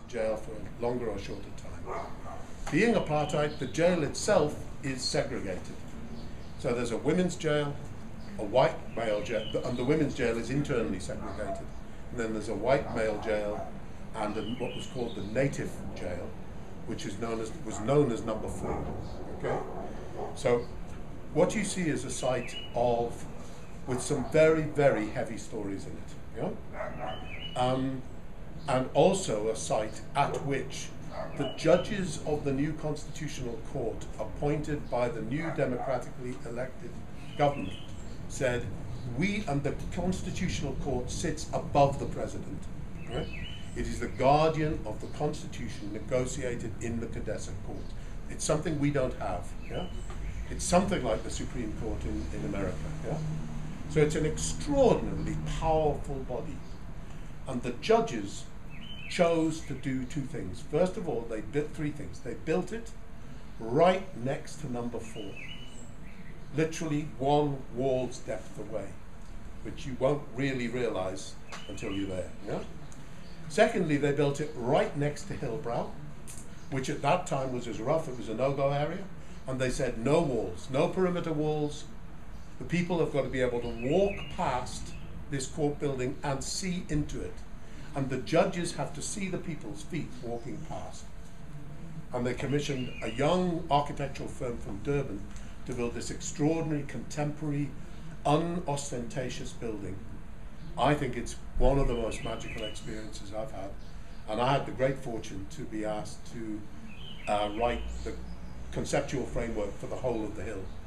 jail for a longer or shorter time. Being apartheid, the jail itself is segregated. So there's a women's jail, a white male jail, and the women's jail is internally segregated. And then there's a white male jail and what was called the native jail, which was known as number 4. Okay? So what you see is a site with some very, very heavy stories in it. Yeah? And also a site at which the judges of the new constitutional court, appointed by the new democratically elected government, said, and the constitutional court sits above the president. Right? It is the guardian of the constitution negotiated in the Contessa court. It's something we don't have. Yeah? It's something like the Supreme Court in America. Yeah? So it's an extraordinarily powerful body. And the judges chose to do 2 things. First of all, they built 3 things. They built it right next to number 4. Literally 1 wall's depth away, which you won't really realize until you're there. Yeah? Secondly, they built it right next to Hillbrow, which at that time was as rough, it was a no-go area, and they said no walls, no perimeter walls. The people have got to be able to walk past this court building and see into it. And the judges have to see the people's feet walking past. And they commissioned a young architectural firm from Durban to build this extraordinary, contemporary, unostentatious building. I think it's one of the most magical experiences I've had. And I had the great fortune to be asked to write the conceptual framework for the whole of the Hill.